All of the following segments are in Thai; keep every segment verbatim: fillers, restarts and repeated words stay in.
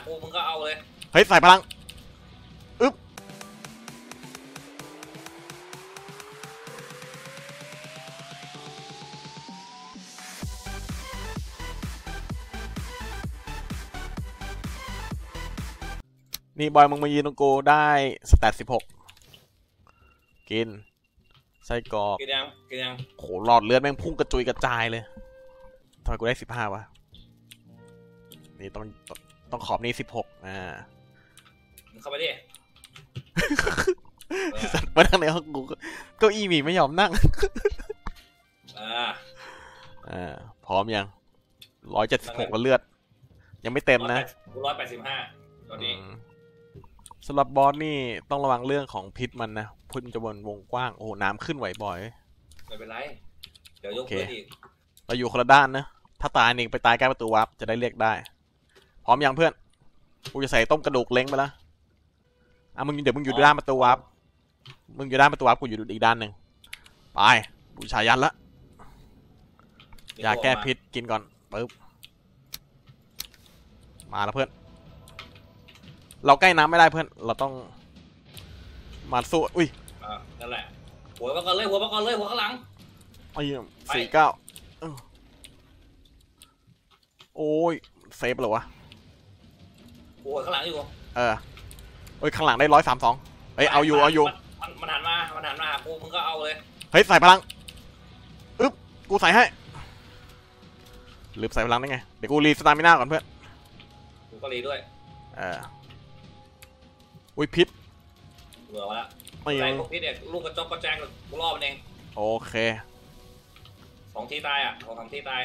กูมึงก็เอาเลยเฮ้ยใส่พลังอึ๊บนี่บอยมึงมายืนตรงกูได้สแตทสิบหกกินไส้กรอกกินยังกินยังโหหลอดเลือดแม่งพุ่งกระจุยกระจายเลยทำไมกูได้สิบห้าวะนี่ต้องต้องขอบนี่สิบหกอ่าเข้าไปดิสัตว์มานั่งในห้องกูเก้าอี้มีไม่ยอมนั่งอ่าอ่าพร้อมยังร้อยเจ็ดสิบหกเลือดยังไม่เต็มนะร้อยแปดสิบห้าตอนนี้สำหรับบอสนี่ต้องระวังเรื่องของพิษมันนะพิษมันจะวนวงกว้างโอ้น้ำขึ้นไหวบ่อยไม่เป็นไรเดี๋ยวยกเพื่อนอีกเราอยู่คนละด้านนะถ้าตายนี่ไปตายใกล้ประตูวับจะได้เรียกได้พร้อมยังเพื่อนกูจะใส่ต้มกระดูกเล้งไปแล้วอ่ะมึงเดี๋ยวมึงอยู่ด้านประตูวับมึงอยู่ด้านประตูวับกูอยู่อีกด้านหนึ่งไปบูชายันละยาแก้พิษกินก่อนปึ๊บมาแล้วเพื่อนเราใกล้น้ำไม่ได้เพื่อนเราต้องมาสู้อุ้ยอ่านั่นแหละหัวมาก่อนเลยหัวมาก่อนเลยหัวข้างหลังไอ้สี่เก้าโอ้ยเซฟเหรอวะหัวข้างหลังอยู่เออโอ้ยข้างหลังได้ร้อยสามสองเฮ้ยเอาอยู่เอาอยู่มันหันมามันหันมากูมึงก็เอาเลยเฮ้ยใส่พลังอึ๊บกูใส่ให้ลืมใส่พลังได้ไงเดี๋ยวกูรีสตามิน่าก่อนเพื่อนกูก็รีด้วยเอออุ้ยพิษเหลือมาแล้วไม่ใช่พวกพิษเนี่ยลูกกระจกกระแจงกูรอมันเองโอเคสองทีตายอ่ะสองสามทีตาย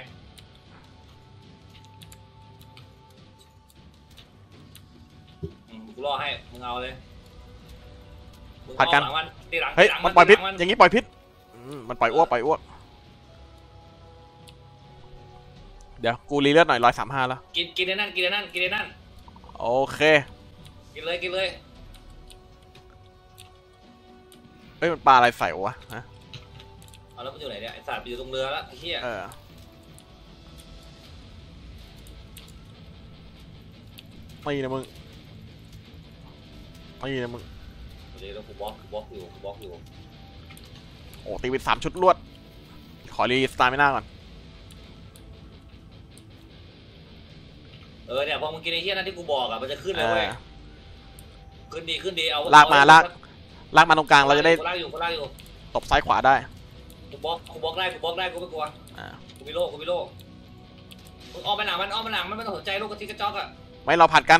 กูรอให้มึงเอาเลยผัดกันเฮ้ยมันปล่อยพิษอย่างนี้ปล่อยพิษมันปล่อยอ้วกปล่อยอ้วกเดี๋ยวกูรีเลือดหน่อยร้อยสามห้าแล้วกินกินในนั่นกินในนั่นกินในนั่นโอเคกินเลยกินเลยเฮ้ยมันปลาอะไรใส่วะฮะเอาแล้วมันอยู่ไหนเนี่ยไอสัตว์อยู่ตรงเรือแล้วไอ้เหี้ยไม่นะมึงไม่นะมึงเดี๋ยวกูบล็อกกูบล็อกอยู่กูบล็อกอยู่โอ้ตีไปสามชุดรวดขอรีสตาร์ไม่น่าก่อนเออเนี่ยพอมึงกินไอ้เหี้ยนั่นที่กูบอกอ่ะมันจะขึ้นเลยเว้ยขึ้นดีขึ้นดีเอาลากมาลากลากมาตรงกลางเราจะได้ลากอยู่ลากอยู่ตบซ้ายขวาได้กูบล็อกกูบล็อกได้กูบล็อกได้กูไม่กลัวกูมีโล่กูมีโล่มึงอ้อมไปหลังมันอ้อมไปหลังมันไม่ต้องสนใจลูกกระทิกระจอกอ่ะไม่เราผัดกัน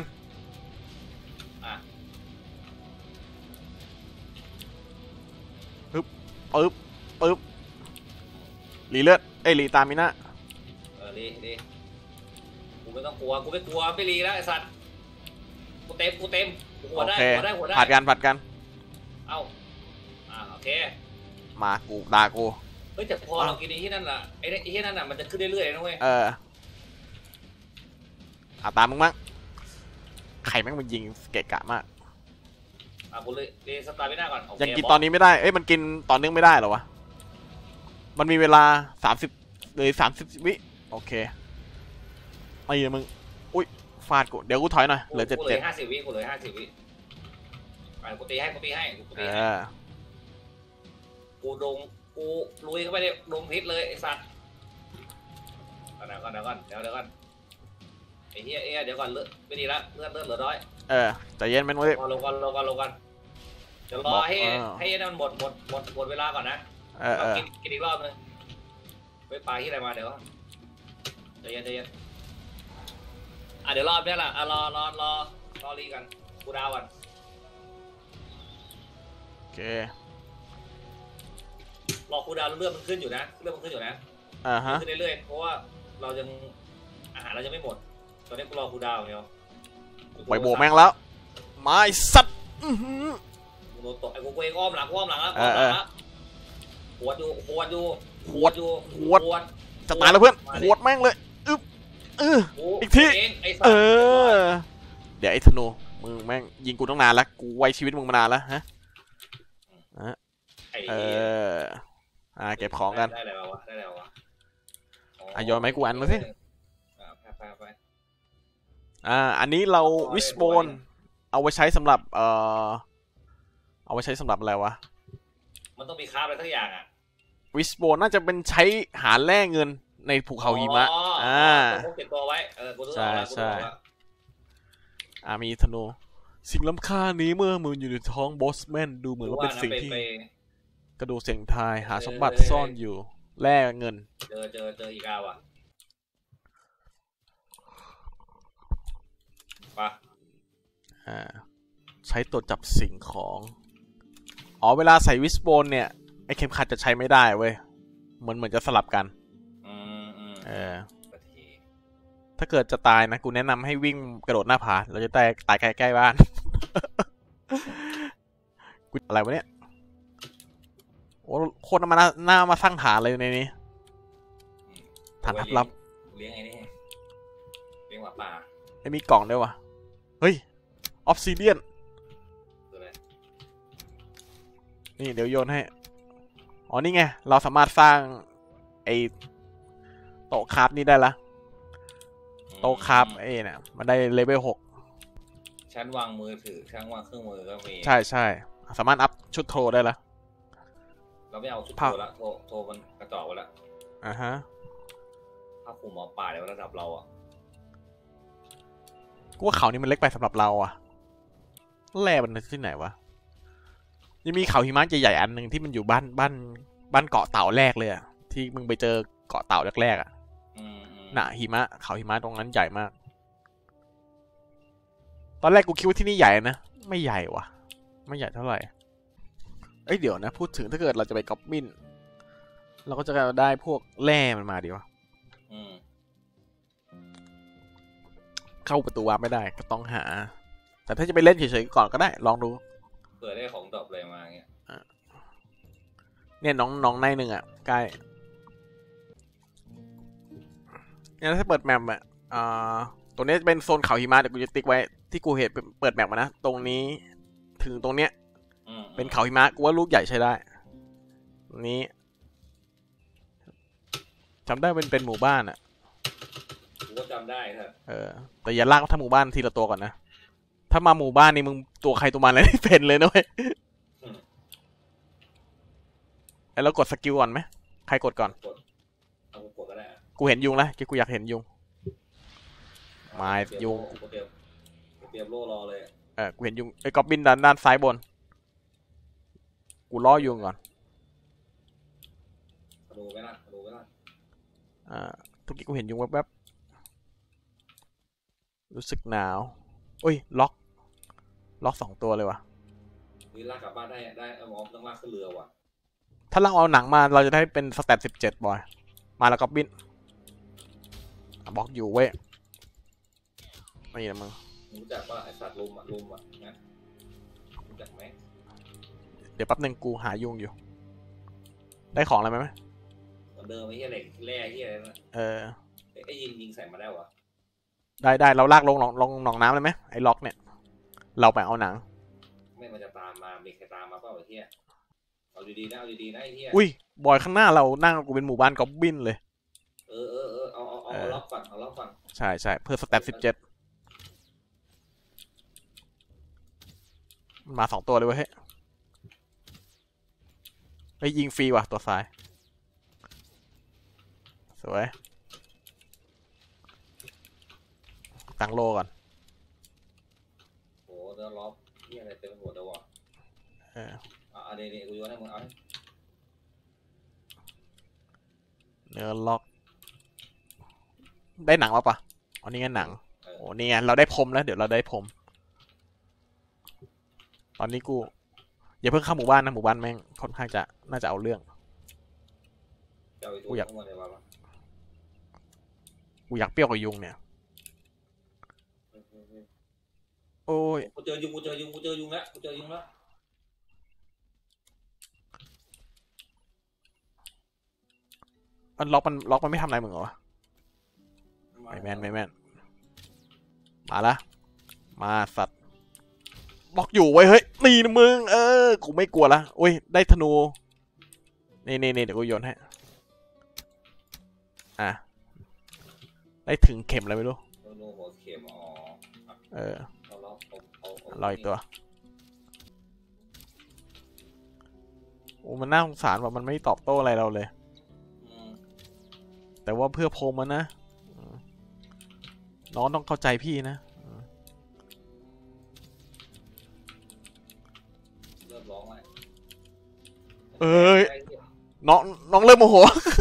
ปึ๊บปึ๊บปึ๊บรีเลือดเอ้ยรีตามิน่าเออรีรีกูไม่ต้องกลัวกูไม่กลัวไม่รีแล้วไอ้สัตว์กูเต็มกูเต็มหัวได้หัวได้หัวได้ผัดกันผัดกันเอาอ่าโอเคมากูด่ากูเฮ้ยแต่พอเรากินไอ้ที่นั่นล่ะไอ้ไอ้ที่นั่นน่ะมันจะขึ้นเรื่อยๆนะเว้ยเอออ่ะตามมึงมั้งไข่แม่งมันยิงเกะกะมากอ่ะกูเลยเรียสตาร์ไม่ได้ก่อนยังกินตอนนี้ไม่ได้เอ้ยมันกินตอนนึงไม่ได้เหรอวะมันมีเวลาสามสิบเลยสามสิบวิโอเคไอ้มึงอุ้ยฟาดกูเดี๋ยวกูถอยหน่อยเหลือเจ็ดเจ็ดห้าสิบวิกูเลยห้าสิบวิไปกูตีให้กูตีให้กูตีให้กูดงกูลุยเข้าไปในดงพิษเลยไอ้สัตว์เดี๋ยวก่อนเดี๋ยวก่อนเดี๋ยวเดี๋ยวก่อนไอ้เหี้ยเอ้ยเดี๋ยวก่อนเลือดไม่ดีละเลือดเลือดเหลือน้อยเออใจเย็นมันเว้ยลงกันลงกันลงกันเดี๋ยวรอให้ให้มันหมดหมดหมดหมดเวลาก่อนนะเออกินกินอีกรอบนึงไปปลาที่อะไรมาเดี๋ยวใจเย็นใจเย็นอ่ะเดี๋ยวรอบนี้แหละอ่ะรอรอรอรอรีกันกูดาวก่อนโอเครอกูดาวเลือดมันขึ้นอยู่นะเลือดมันขึ้นอยู่นะอ่าฮะขึ้นเรื่อยๆเพราะว่าเรายังอาหารเรายังไม่หมดตอนนี้กูรอกูดาวเนี่ยไปโบกแม่งแล้วไม่สัตว์กูโดนตกไอ้กูเองอ้อมหลังอ้อมหลังแล้วอ้อมหลังแล้วขวดอยู่ขวดอยู่ขวดอยู่ขวดจะตายแล้วเพื่อนขวดแม่งเลยอึ๊บเอออีกทีเออเดี๋ยวไอ้ธนูมึงแม่งยิงกูตั้งนานแล้วกูไว้ชีวิตมึงมานานแล้วฮะเอออ่าเก็บของกันได้แล้ววะได้แล้ววะอ่ะโยนไหมกูอันมาสิอ่าอันนี้เราวิสโบนเอาไว้ใช้สำหรับเอ่อเอาไว้ใช้สำหรับอะไรวะมันต้องมีคราฟอะไรทั้งอย่างอ่ะวิสโบนน่าจะเป็นใช้หาแร่เงินในภูเขาหิมะอ่าพกเก็บตัวไว้เออกูรู้แล้วกูรู้แล้วอ่ามีธนูสิ่งล้ำค่านี้เมื่อมืออยู่ในท้องบอสแมนดูเหมือนว่าเป็นสิ่งที่กระดูกเสียงทายหาสมบัติซ่อนอยู่แร่เงินเจอเจอเจออีกาว่ะปะอ่าใช้ตัวจับสิ่งของอ๋อเวลาใส่วิสโบนเนี่ยไอเข็มขัดจะใช้ไม่ได้เว้ยเหมือนเหมือนจะสลับกันอืมอืมเออถ้าเกิดจะตายนะกูแนะนำให้วิ่งกระโดดหน้าผาเราจะตายตายใกล้ๆบ้านกูอะไรวะเนี่ยโอ้โคตรมาหน้ามาสร้างฐานเลยในนี้ฐานลับเลี้ยงไอ้นี่เลี้ยงหมาป่าไม่มีกล่องด้วยวะเฮ้ยออฟซิเดียนนี่เดี๋ยวโยนให้อ๋อนี่ไงเราสามารถสร้างไอโต๊ะคราฟนี่ได้ละโต๊ะคราฟไอ้เนี่ยมันได้เลเวลหกชั้นวางมือถือชั้นวางเครื่องมือก็มีใช่ใช่สามารถอัพชุดโทรได้ละเราไม่เอาชุดโทรละโทรโทรมันกระจอกไปละอ่าฮะถ้าคุมหมอป่าในระดับเราอ่ะกูว่าเขานี่มันเล็กไปสำหรับเราอ่ะแร่มันที่ไหนวะยังมีเขาหิมะใหญ่ๆอันหนึ่งที่มันอยู่บ้านบ้านบ้านเกาะเต่าแรกเลยอะที่มึงไปเจอเกาะเต่าแรกๆอ่ะน่ะหิมะเขาหิมะตรงนั้นใหญ่มากตอนแรกกูคิดว่าที่นี่ใหญ่นะไม่ใหญ่วะไม่ใหญ่เท่าไหร่เอ้ยเดี๋ยวนะพูดถึงถ้าเกิดเราจะไปก๊อบบินเราก็จะได้พวกแร่มันมาดีวะเข้าประตูวาร์ปไม่ได้ก็ต้องหาแต่ถ้าจะไปเล่นเฉยๆก่อนก็ได้ลองดูเผื่อได้ของดรอปอะไรมาเงี้ยเนี่ยน้องน้องในหนึ่งอ่ะใกล้เนี่ยถ้าเปิดแมปอ่ะอ่าตรงนี้เป็นโซนเขาหิมะเดี๋ยวกูจะติ๊กไว้ที่กูเห็นเปิดแมปมานะตรงนี้ถึงตรงเนี้ยเป็นเขาหิมะกูว่าลูกใหญ่ใช้ได้ตรงนี้จำได้เป็นเป็นหมู่บ้านอ่ะกูก็จำได้ครับเออแต่อย่าลากทั้งหมู่บ้านทีละตัวก่อนนะถ้ามาหมู่บ้านนี่มึงตัวใครตัวมันเลยเป็นเลยนะเว้ยไอ้แล้วกดสกิลก่อนไหมใครกดก่อนเอากดก็ได้กูเห็นยุงแล้วกูอยากเห็นยุงมายุงกูเตรียมกูเตรียมโล่รอเลยเออกูเห็นยุงไอ้ก๊อบบินด้านด้านซ้ายบนกูล่อยุงก่อนดูไว้นะดูไว้นะอ่าทุกทีกูเห็นยุงแวบๆรู้สึกหนาวโอ้ยล็อกล็อกสองตัวเลยวะนี่ลากกลับบ้านได้ได้เอาออฟต้องลากขึ้นเรือว่ะถ้าเราเอาหนังมาเราจะได้เป็นสแตทสิบเจ็ดบอยมาแล้วก็บินบล็อกอยู่เว้ยนี่นะมึงรู้จักว่าไอสัตว์ลุมอ่ะลุมอ่ะนะรู้จักไหมเดี๋ยวแป๊บนึงกูหายุงอยู่ได้ของอะไรไหมเดิมไอ้เหี้ยเหล็กแร่เหี้ยอะไรนั่นเออไอ้ยิงยิงใส่มาได้วะได้ได้เราลากลงลงลงหนองน้ำเลยไหมไอ้ล็อกเนี่ยเราไปเอาหนังไม่มันจะตามมามีใครตามมาเปล่าไอ้เหี้ยเอาดีๆนะเอาดีๆนะไอ้เหี้ยอุ้ยบอยข้างหน้าเรานั่งกูเป็นหมู่บ้านก๊อบบินเลยเออเออเออเอาเอาเอาล็อกก่อนเอาล็อกก่อนใช่ใช่เพื่อสแตทสิบเจ็ดมันมาสองตัวเลยเว้ยไอ้ยิงฟรีว่ะตัวซ้ายสวยตั้งโลก่อนโอ้เนื้อล็อกนี่อะไรเต็มหัวเดี๋ยววะเอออ่ะเดี๋ยวเดี๋ยวกูโยนให้มึงเอาเนื้อล็อกได้หนังแล้วปะอ๋อนี่ไงหนังโอ้นี่ไงเราได้พรมแล้วเดี๋ยวเราได้พรมตอนนี้กูอย่าเพิ่งเข้าหมู่บ้านนะหมู่บ้านแม่งค่อนข้างจะน่าจะเอาเรื่องกูอยากกูอยากเปรี้ยวกับยุงเนี่ยโอ้ยกูเจอยุงกูเจอยุงกูเจอยุงแล้วกูเจอยุงแล้วมันล็อกมันล็อกมันไม่ทำอะไรมึงเหรอไม่แมนไม่แมนมาละมาสัตว์บล็อกอยู่ไว้เฮ้ยนี่นะมึงเออกูไม่กลัวละโอ้ยได้ธนูนี่นี่นี่เดี๋ยวกูโยนให้อ่ะได้ถึงเข็มอะไรไม่รู้ธนูหัวเข็มอ๋อเออเอาเอาเอาเอารออีกตัวโอ้มันน่าสงสารว่ามันไม่ตอบโต้อะไรเราเลยอืมแต่ว่าเพื่อโพมมันนะน้องต้องเข้าใจพี่นะเริ่มร้องเลยเอ้ยน้องน้องเริ่มโมโห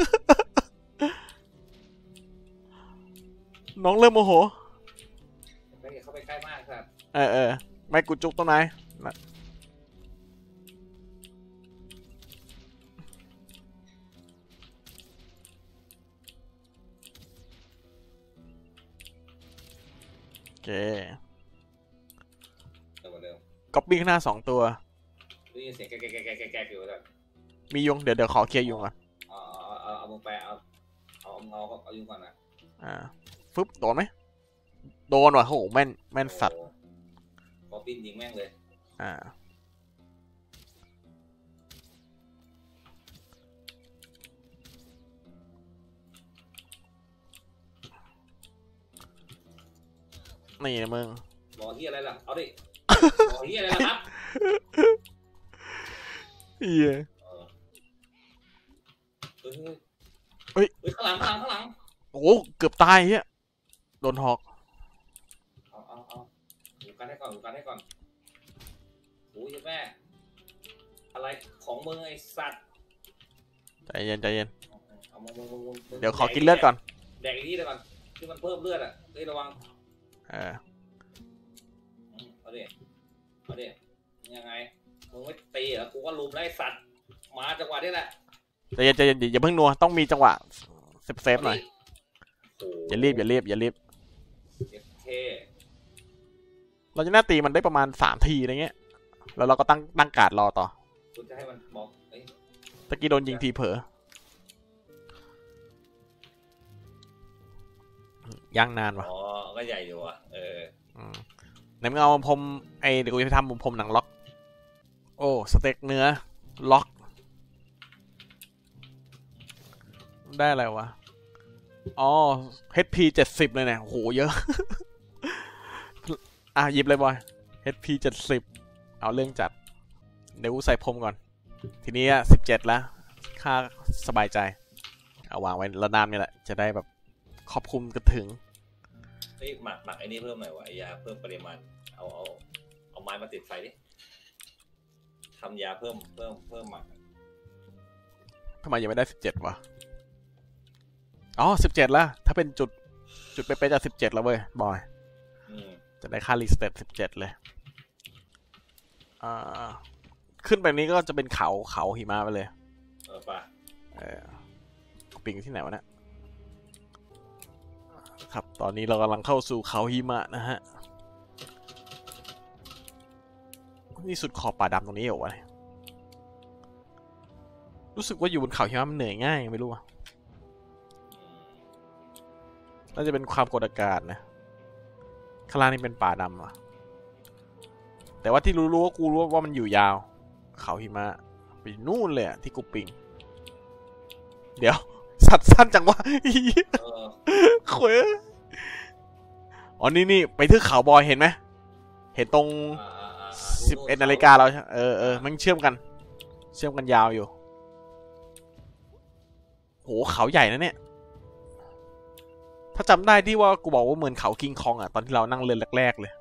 น้องเริ่มโมโหไม่เข้าไปใกล้มากครับเออเออไม่กูจุกต้นไม้นะโอเคเดิมเหมือนเดิมก๊อปปี้ข้างหน้าสองตัวได้ยินเสียงแกะแกะแกะแกะแกะแกะอยู่แล้วมียุงเดี๋ยวเดี๋ยวขอเคลียร์ยุงก่อนเอาเอาเอาเอามึงไปเอาเอาเอาเอาเอายุงก่อนนะอ่าฟึบโดนไหมโดนว่ะโหแม่นแม่นสัตว์พอปิ้นยิงแม่งเลยอ่านี่นะมึงบอกเฮียอะไรล่ะเอาดิบอกเฮียอะไรล่ะครับเฮียเฮ้ยเฮ้ยเฮ้ยข้างหลังข้างหลังข้างหลังโอ้เกือบตายเฮียโดนหอกเอาเอาเอาดูกันให้ก่อนดูกันให้ก่อนโอ้ยแม่อะไรของมึงไอ้สัตว์ใจเย็นใจเย็นเอามึงมึงมึงมึงเดี๋ยวขอกินเลือดก่อนแดกอีกทีเดียวก่อนที่มันเพิ่มเลือดอ่ะเฮ้ยระวังเออเอาดิเอาดิยังไงมึงไม่ตีเหรอกูก็ลุมไล่สัตว์มาจังหวะนี้แหละใจเย็นใจเย็นอย่าเพิ่งนัวต้องมีจังหวะเซฟเซฟหน่อยอย่ารีบอย่ารีบอย่ารีบเท่เราจะน่าตีมันได้ประมาณสามทีอะไรเงี้ยแล้วเราก็ตั้งตั้งการ์ดรอต่อคุณจะให้มันบอกเอ้ยตะกี้โดนยิงทีเผลอย่างนานวะอ๋อก็ใหญ่อยู่อ่ะเออไหนมึงเอาพรมไอเดี๋ยวกูจะไปทำพรมหนังล็อกโอ้สเต็กเนื้อล็อกได้อะไรวะอ๋อ เอช พี เจ็ดสิบเลยเนี่ยโหเยอะ อ่ะหยิบเลยบอย เอช พี เจ็ดสิบเอาเรื่องจัดเดี๋ยวกูใส่พรมก่อนทีนี้สิบเจ็ดแล้วค่าสบายใจเอาวางไว้ระนามนี่แหละจะได้แบบครอบคลุมกันถึงเฮ้ยหมักหมักไอ้นี่เพิ่มหน่อยวะไอ้ยาเพิ่มปริมาณเอาเอาเอาไม้มาติดไฟดิทำยาเพิ่มเพิ่มเพิ่มหมักทำไมยังไม่ได้สิบเจ็ดวะอ๋อสิบเจ็ดแล้วถ้าเป็นจุดจุดเป๊ะๆจะสิบเจ็ดแล้วเว้ยบอยอืมจะได้ค่ารีสเตตสิบเจ็ดเลยอ่าขึ้นไปนี้ก็จะเป็นเขาเขาหิมะไปเลยเออป่ะเออปิงที่ไหนวะเนี่ยครับตอนนี้เรากำลังเข้าสู่เขาหิมะนะฮะนี่สุดขอบป่าดำตรงนี้เหรอวะรู้สึกว่าอยู่บนเขาหิมะมันเหนื่อยง่ายไม่รู้อะน่าจะเป็นความกดอากาศนะข้างล่างนี่เป็นป่าดำอะแต่ว่าที่รู้ๆว่ากูรู้ว่ามันอยู่ยาวเขาหิมะไปนู่นเลยอะที่กูปิงเดี๋ยวสัตว์สั้นจังวะเออเขวอ๋อนี่นี่ไปที่เขาบอยเห็นไหมเห็นตรงอ่าอ่าอ่าสิบเอ็ดนาฬิกาเราเออเออมันเชื่อมกันเชื่อมกันยาวอยู่โหเขาใหญ่นะเนี่ยถ้าจำได้ที่ว่ากูบอกว่าเหมือนเขาคิงคองอ่ะตอนที่เรานั่งเรือแรกๆเลย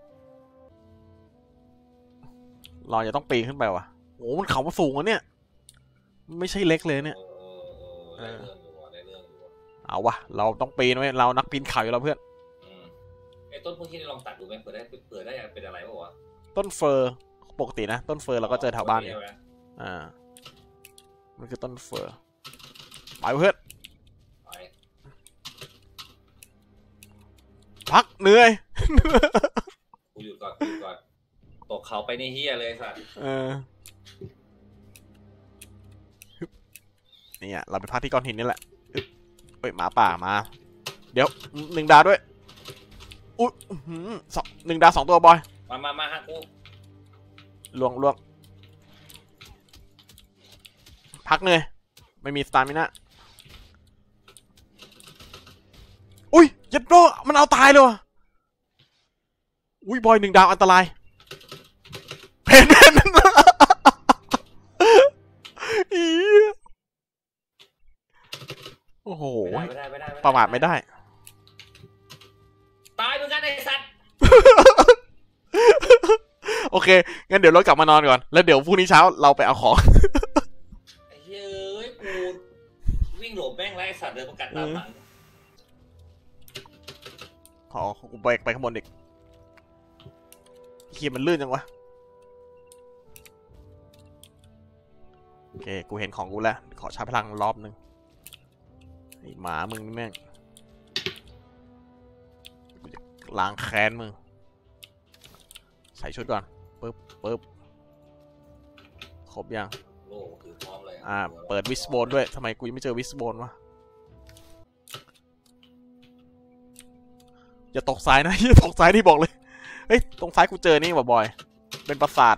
เราจะต้องปีนขึ้นไปว่ะโหมันเขามาสูงอ่ะเนี่ยไม่ใช่เล็กเลยเนี่ยเออเออเออได้เรื่องอยู่ว่ะได้เรื่องอยู่ว่ะเอาวะเราต้องปีนไว้เรานักปีนเขาอยู่แล้วเพื่อนอืมไอ้ต้นพวกที่นี่ลองตัดดูไหมเผื่อได้เผื่อได้เป็นอะไรบ้างวะต้นเฟอร์ปกตินะต้นเฟอร์เราก็เจอแถวบ้านเนี่ยใช่ไหมอ่ามันคือต้นเฟอร์ไปเพื่อนไปพักเหนื่อยกูหยุดก่อนกูหยุดก่อนตกเขาไปในเฮียเลยสัตว์เออนี่อ่ะเราไปพักที่ก้อนหินนี่แหละอึ๊บเฮ้ยหมาป่ามา เดี๋ยวหนึ่งดาวด้วยอุ้ยอื้อหือสองหนึ่งดาวสองตัวบอยมามามาฮะกูลวงลวงพักเหนื่อยไม่มีสตามินะอุ้ยยัดโดมันเอาตายเลยว่ะอุ้ยบอยหนึ่งดาวอันตรายเพนเพนอีโอ้โหไม่ได้ไม่ได้ไม่ได้ประมาทไม่ได้ตายเหมือนกันไอ้สัตว์โอเคงั้นเดี๋ยวเรากลับมานอนก่อนแล้วเดี๋ยวพรุ่งนี้เช้าเราไปเอาของไอ้เฮ้ยกูวิ่งหลบแม่งแล้วไอ้สัตว์เดินประกัดตามหลังขอกูไปไปข้างบนอีกเฮียมันลื่นจังวะโอเคกูเห็นของกูแล้วขอชาร์จพลังรอบนึงไอ้หมามึงนี่แม่งกูจะล้างแค้นมึงใส่ชุดก่อนปึ๊บปึ๊บครบยังโอ้ถือพร้อมเลยอ่าเปิดวิสโบนด้วยทำไมกูยังไม่เจอวิสโบนวะอย่าตกซ้ายนะอย่าตกซ้ายที่บอกเลยเฮ้ยตรงซ้ายกูเจอนี่ว่ะบอยเป็นปราสาท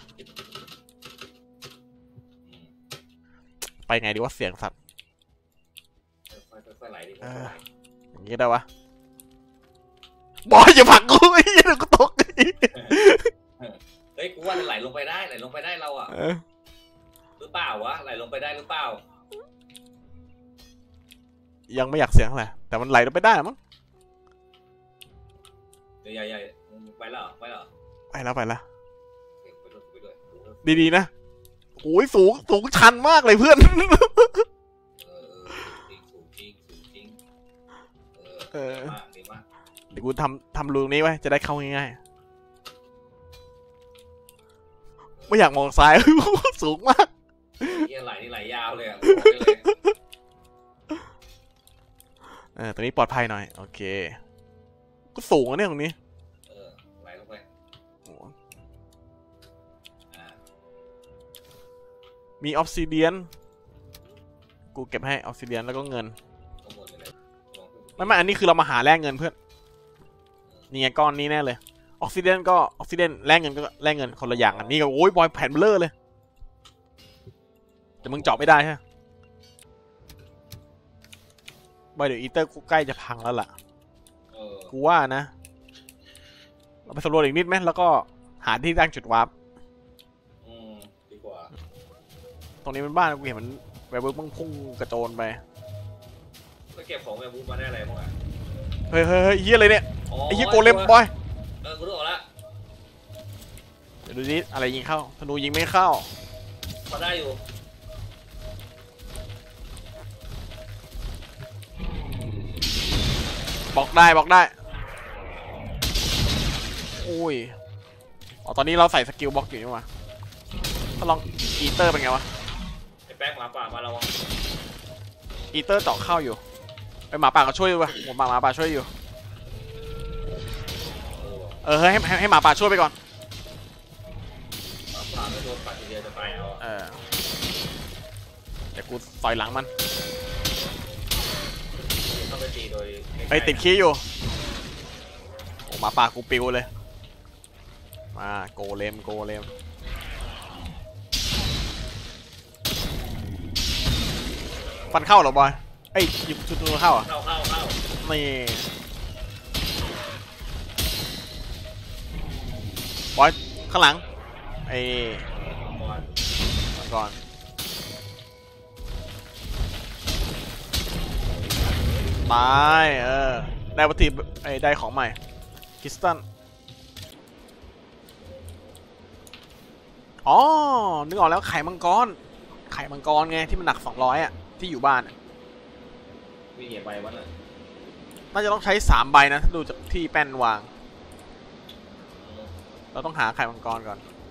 ไปไงดีว่าเสียงสัตว์ค่อยๆไหลดิเอออย่างงี้ได้วะบอยอย่าผลักกูไอ้เหี้ยกูตกเฮ้ยกูว่าไหลลงไปได้ไหลลงไปได้เราอ่ะเออหรือเปล่าวะไหลลงไปได้หรือเปล่ายังไม่อยากเสียงอะไรแต่มันไหลลงไปได้มั้งใหญ่ใหญ่ไปแล้วไปแล้วไปแล้วไปแล้วไปด้วยไปด้วยดีๆนะโอ้ยสูงสูงชันมากเลยเพื่อนเออจริงสูงจริงสูงจริงเอเอออมากดีมากเดี๋ยวกูทำทำรูตรงนี้ไว้จะได้เข้าง่ายๆไม่อยากมองซ้าย สูงมากเฮียไหลนี่ไหลยาวเลยอ่ะเออตรงนี้ปลอดภัยหน่อยโอเคก็สูงอะเนี่ยตรงนี้เออไหลลงไปโอ้อ่ามีออฟซิเดียนกูเก็บให้ออฟซิเดียนแล้วก็เงินข้างบนเลยลองไม่ไม่อันนี้คือเรามาหาแลกเงินเพื่อนนี่ไงก้อนนี้แน่เลยออกซิเดนก็ออกซิเดนแลกเงินก็แลกเงินคนละอย่างกันนี่ก็โอ้ยบอยแผ่นเบลอเลยแต่มึงเจาะไม่ได้ใช่บอยเดี๋ยวอีเตอร์กูใกล้จะพังแล้วล่ะเออกูว่านะเราไปสำรวจอีกนิดไหมแล้วก็หาที่ตั้งจุดวาร์ปอืมดีกว่าตรงนี้เป็นบ้านกูเห็นมันแบบเบิ้งพุ่งกระโจนไปไปเก็บของแมวบูมาได้อะไรบ้างอ่ะเฮ้ยเฮ้ยเฮ้ยเฮียอะไรเนี่ยไอ้เฮียโกเลมบอยเออกูรู้ออกแล้วเดี๋ยวดูดิอะไรยิงเข้าธนูยิงไม่เข้าพอได้อยู่บล็อกได้บล็อกได้โอ้ยอ๋อตอนนี้เราใส่สกิลบล็อกอยู่นี่หว่าถ้าลองอีเตอร์เป็นไงวะไอ้แป้งหมาป่ามาระวังอีเตอร์เจาะเข้าอยู่ไอหมาป่าก็ช่วยด้วยหมาป่าหมาป่าช่วยอยู่เออให้ให้ให้หมาป่าช่วยไปก่อนหมาป่าไม่โดนปัดทีเดียวจะตายเอาเออแต่กูต่อยหลังมันเข้าไปตีโดยไปติดคีย์อยู่โอ้หมาป่ากูปิวเลยมาโกเลมโกเลมฟันเข้าเหรอบอยเอ้ยหยิบชุดตัวเข้าอ่ะเข้าเข้าเข้านี่บอยข้างหลังไอ้ก่อนมาก่อนตายเออได้วัตถุไอ้ได้ของใหม่คริสตัลอ๋อนึกออกแล้วไข่มังกรไข่มังกรไงที่มันหนักสองร้อยอ่ะที่อยู่บ้านวิ่งเหยียบไปวันน่ะน่าจะต้องใช้สามใบนะถ้าดูจากที่แป้นวางเราต้องหาไข่มังกรก่อน